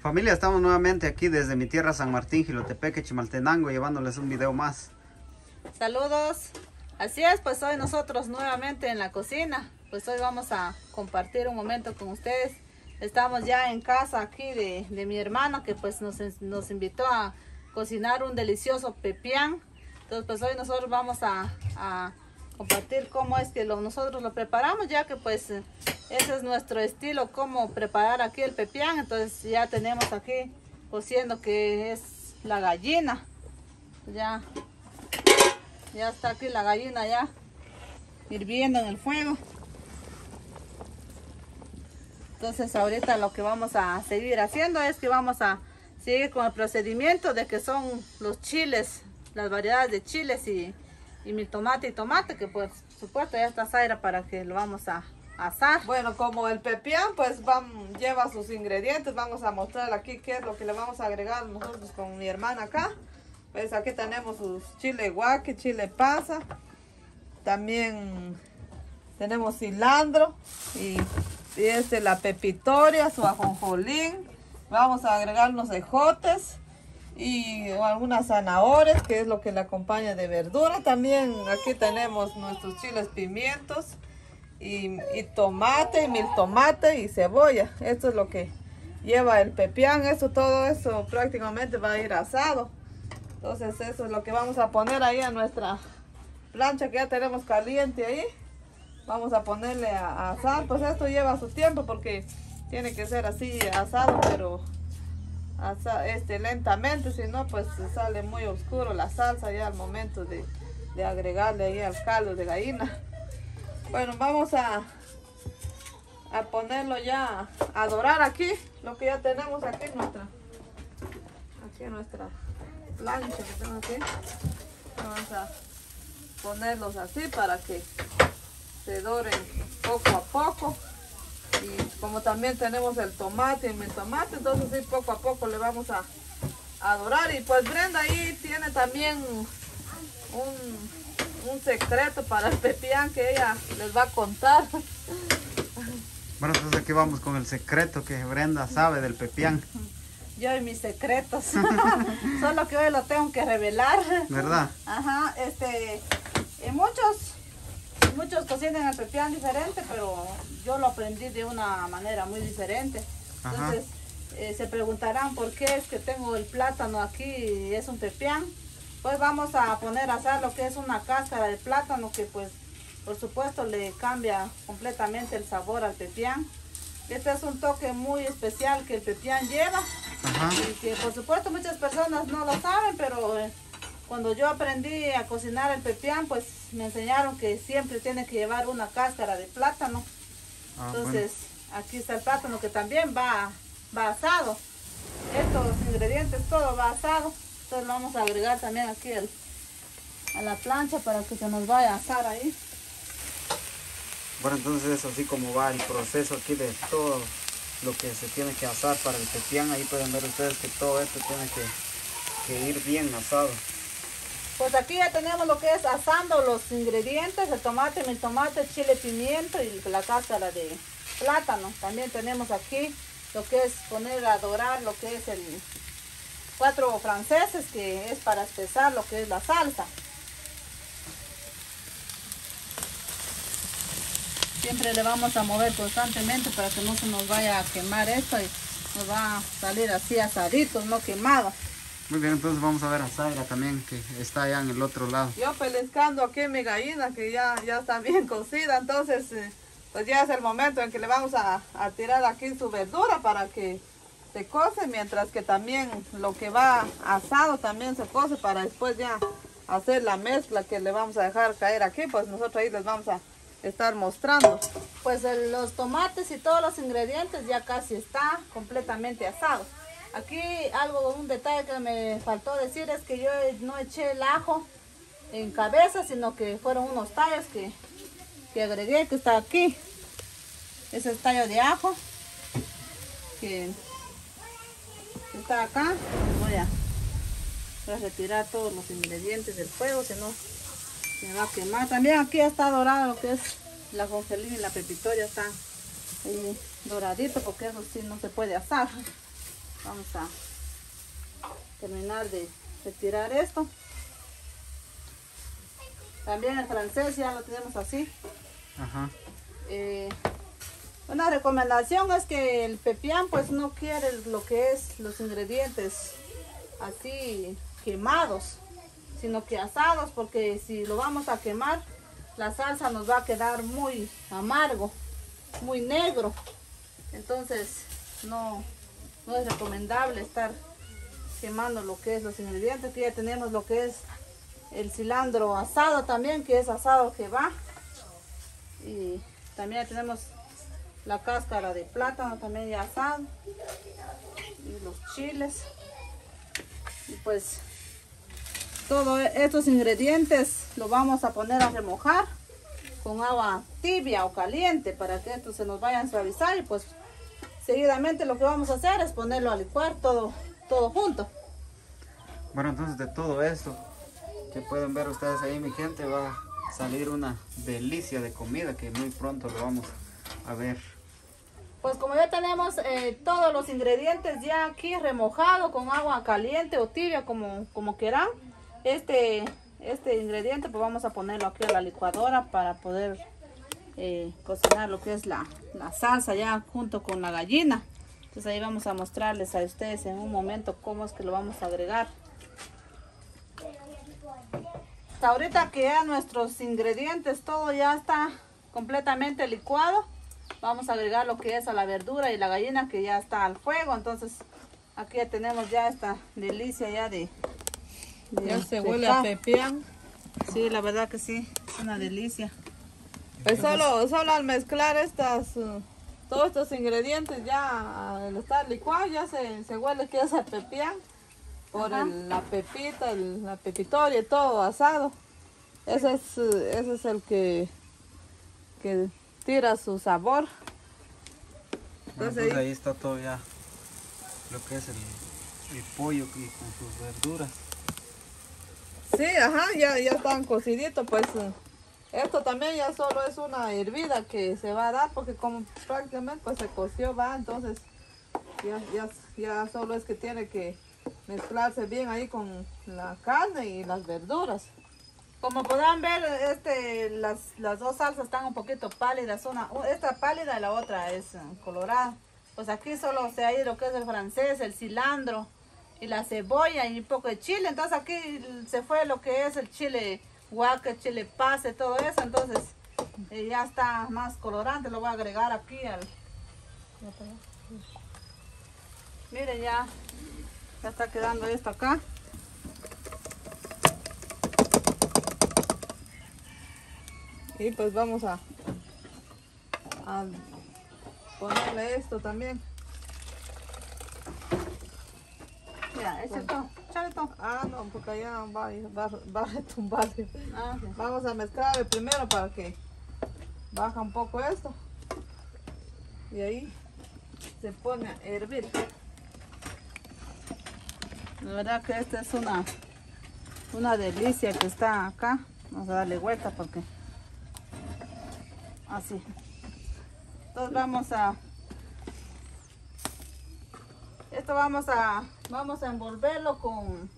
Familia, estamos nuevamente aquí desde mi tierra San Martín, Jilotepeque, Chimaltenango, llevándoles un video más. Saludos, así es, pues hoy nosotros nuevamente en la cocina, pues hoy vamos a compartir un momento con ustedes. Estamos ya en casa aquí de mi hermana que pues nos invitó a cocinar un delicioso pepián. Entonces pues hoy nosotros vamos a compartir cómo es que nosotros lo preparamos, ya que pues ese es nuestro estilo, cómo preparar aquí el pepián. Entonces ya tenemos aquí cociendo que es la gallina. Ya está aquí la gallina ya hirviendo en el fuego. Entonces ahorita lo que vamos a seguir haciendo es que vamos a seguir con el procedimiento de que son los chiles, las variedades de chiles y mil tomate y tomate, que por supuesto ya está Zaira para que lo vamos a asar. Bueno, como el pepián pues lleva sus ingredientes, vamos a mostrar aquí qué es lo que le vamos a agregar nosotros con mi hermana acá. Pues aquí tenemos sus chile guaque, chile pasa, también tenemos cilantro y la pepitoria, su ajonjolín. Vamos a agregar unos ejotes y algunas zanahorias, que es lo que le acompaña de verdura. También aquí tenemos nuestros chiles pimientos y tomate, mil tomate y cebolla. Esto es lo que lleva el pepián. Todo eso prácticamente va a ir asado. Entonces eso es lo que vamos a poner ahí a nuestra plancha que ya tenemos caliente ahí. Vamos a ponerle a asar. Pues esto lleva su tiempo porque tiene que ser así asado, pero lentamente, si no pues sale muy oscuro la salsa ya al momento de agregarle ahí al caldo de gallina. Bueno, vamos a ponerlo ya a dorar aquí, lo que ya tenemos aquí en nuestra plancha que tenemos aquí. Vamos a ponerlos así para que se doren poco a poco. Y como también tenemos el tomate y el tomate, entonces sí, poco a poco le vamos a dorar. Y pues Brenda ahí tiene también un secreto para el pepián que ella les va a contar. Bueno, entonces aquí vamos con el secreto que Brenda sabe del pepián. Yo y mis secretos. Solo que hoy lo tengo que revelar. ¿Verdad? Ajá, muchos cocinan el pepián diferente, pero yo lo aprendí de una manera muy diferente. Entonces, se preguntarán por qué es que tengo el plátano aquí y es un pepián. Pues vamos a poner a asar lo que es una cáscara de plátano, que pues por supuesto le cambia completamente el sabor al pepián. Este es un toque muy especial que el pepián lleva. Y que por supuesto muchas personas no lo saben, pero cuando yo aprendí a cocinar el pepián, pues me enseñaron que siempre tiene que llevar una cáscara de plátano. Entonces, bueno, aquí está el plátano que también va asado. Estos ingredientes, todo va asado. Entonces lo vamos a agregar también aquí a la plancha para que se nos vaya a asar ahí. Bueno, entonces es así como va el proceso aquí de todo lo que se tiene que asar para el pepián. Ahí pueden ver ustedes que todo esto tiene que ir bien asado. Pues aquí ya tenemos lo que es asando los ingredientes: el tomate, mil tomate, chile, pimiento y la cáscara de plátano. También tenemos aquí lo que es poner a dorar lo que es el 4 franceses, que es para espesar lo que es la salsa. Siempre le vamos a mover constantemente para que no se nos vaya a quemar esto y nos va a salir así asaditos, no quemados. Muy bien, entonces vamos a ver a Zaira también, que está allá en el otro lado. Yo pelescando aquí mi gallina que ya está bien cocida. Entonces pues ya es el momento en que le vamos a tirar aquí su verdura para que se cose, mientras que también lo que va asado también se cose, para después ya hacer la mezcla que le vamos a dejar caer aquí. Pues nosotros ahí les vamos a estar mostrando. Pues los tomates y todos los ingredientes ya casi está completamente asado. Aquí un detalle que me faltó decir es que yo no eché el ajo en cabeza, sino que fueron unos tallos que agregué, que está aquí. Ese es tallo de ajo que está acá. Voy a retirar todos los ingredientes del fuego, si no me va a quemar. También aquí está dorado lo que es la ajonjolín y la pepitoria, está ahí doradito, porque eso sí no se puede asar. Vamos a terminar de retirar esto. También el francés ya lo tenemos así. Ajá. Una recomendación es que el pepián pues no quiere lo que es los ingredientes así quemados, sino que asados, porque si lo vamos a quemar, la salsa nos va a quedar muy amargo, muy negro. Entonces no es recomendable estar quemando lo que es los ingredientes. Aquí ya tenemos lo que es el cilantro asado también, que es asado que va. Y también tenemos la cáscara de plátano también ya asado. Y los chiles. Y pues todos estos ingredientes los vamos a poner a remojar con agua tibia o caliente para que estos se nos vayan a suavizar. Y pues seguidamente lo que vamos a hacer es ponerlo a licuar todo junto. Bueno, entonces de todo esto que pueden ver ustedes ahí, mi gente, va a salir una delicia de comida que muy pronto lo vamos a ver. Pues como ya tenemos todos los ingredientes ya aquí remojado con agua caliente o tibia, como quieran, este ingrediente pues vamos a ponerlo aquí a la licuadora para poder cocinar lo que es la salsa ya junto con la gallina. Entonces ahí vamos a mostrarles a ustedes en un momento cómo es que lo vamos a agregar. Hasta ahorita que ya nuestros ingredientes todo ya está completamente licuado, vamos a agregar lo que es a la verdura y la gallina que ya está al fuego. Entonces aquí ya tenemos ya esta delicia ya de ya se huele a pepián. Sí, la verdad que sí, es una delicia. Pues solo al mezclar todos estos ingredientes ya al estar licuado ya se huele que es el pepián. Por la pepita, la pepitoria, todo asado. Ese es el que tira su sabor. Entonces ahí está todo ya lo que es el pollo y con sus verduras. Sí, ajá, ya están cociditos. Pues esto también ya solo es una hervida que se va a dar porque como prácticamente pues se coció va, entonces ya solo es que tiene que mezclarse bien ahí con la carne y las verduras. Como podrán ver, las dos salsas están un poquito pálidas, esta pálida y la otra es colorada. Pues aquí solo se ha ido lo que es el francés, el cilantro y la cebolla y un poco de chile. Entonces aquí se fue lo que es el chile guaque, chile pase, todo eso. Entonces ya está más colorante, lo voy a agregar aquí miren, ya está quedando esto acá. Y pues vamos a ponerle esto también. Ya, ese todo, échale todo. Ah, no, porque allá va a retumbar. Ah, sí. Vamos a mezclar primero para que baja un poco esto. Y ahí se pone a hervir. La verdad que esta es una delicia que está acá. Vamos a darle vuelta porque así. Entonces vamos a envolverlo con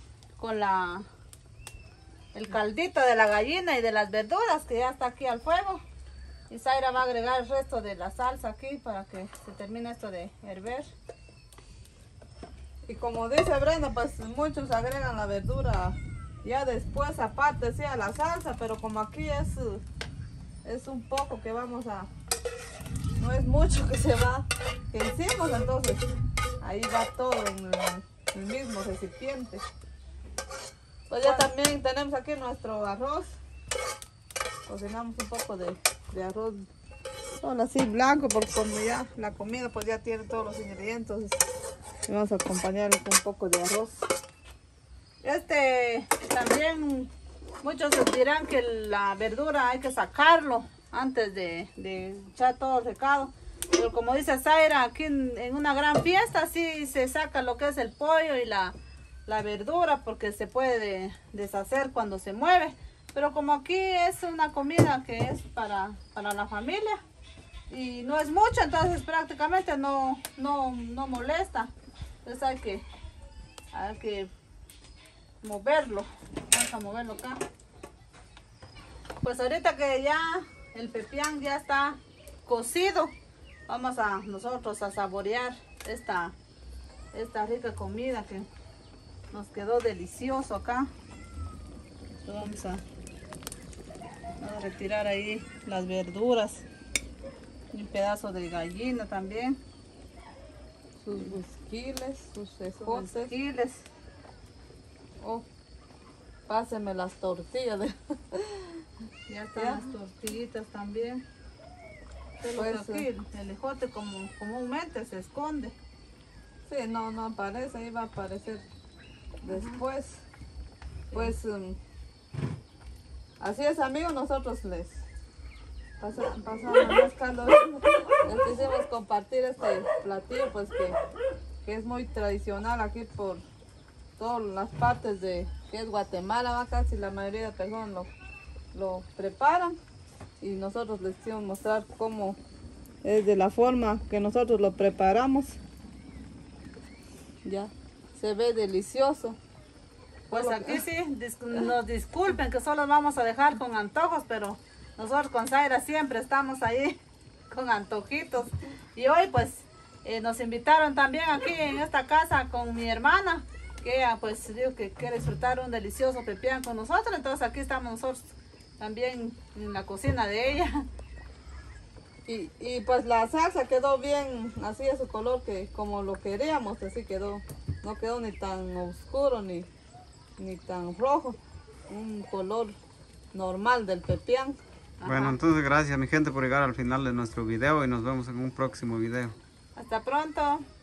el caldito de la gallina y de las verduras que ya está aquí al fuego. Y Zaira va a agregar el resto de la salsa aquí para que se termine esto de hervir. Y como dice Brenda, pues muchos agregan la verdura ya después aparte sí a la salsa, pero como aquí es un poco que no es mucho que hicimos, entonces ahí va todo en el mismo recipiente. Pues ya también tenemos aquí nuestro arroz. Cocinamos un poco de arroz solo así blanco, porque como ya la comida pues ya tiene todos los ingredientes. Y vamos a acompañarlo con un poco de arroz. También muchos dirán que la verdura hay que sacarlo antes de echar todo el recado. Pero como dice Zaira, aquí en una gran fiesta sí se saca lo que es el pollo y la verdura porque se puede deshacer cuando se mueve. Pero como aquí es una comida que es para la familia y no es mucho, entonces prácticamente no molesta. Entonces hay que moverlo. Vamos a moverlo acá. Pues ahorita que ya el pepián ya está cocido, vamos a nosotros a saborear esta rica comida que nos quedó delicioso acá. Vamos a retirar ahí las verduras, un pedazo de gallina también, Sus busquiles, sus ejotes. busquiles. Oh, páseme las tortillas. Ya están Ya. las tortillitas también. Solo Pues, que aquí el ejote comúnmente se esconde. Sí, no aparece, ahí va a aparecer después. Pues así es, amigos, nosotros les pasamos más calor. Les quisimos compartir este platillo, pues que es muy tradicional aquí por todas las partes de que es Guatemala, ¿va? Casi la mayoría de personas lo preparan y nosotros les quisimos mostrar cómo es de la forma que nosotros lo preparamos. Ya, se ve delicioso. Pues aquí sí, nos disculpen que solo vamos a dejar con antojos, pero nosotros con Zaira siempre estamos ahí con antojitos. Y hoy pues nos invitaron también aquí en esta casa con mi hermana, que ella pues dijo que quiere disfrutar un delicioso pepián con nosotros. Entonces aquí estamos nosotros también en la cocina de ella. Y pues la salsa quedó bien así de su color que como lo queríamos, así quedó. No quedó ni tan oscuro ni tan rojo. Un color normal del pepián. Bueno, entonces gracias mi gente por llegar al final de nuestro video y nos vemos en un próximo video. Hasta pronto.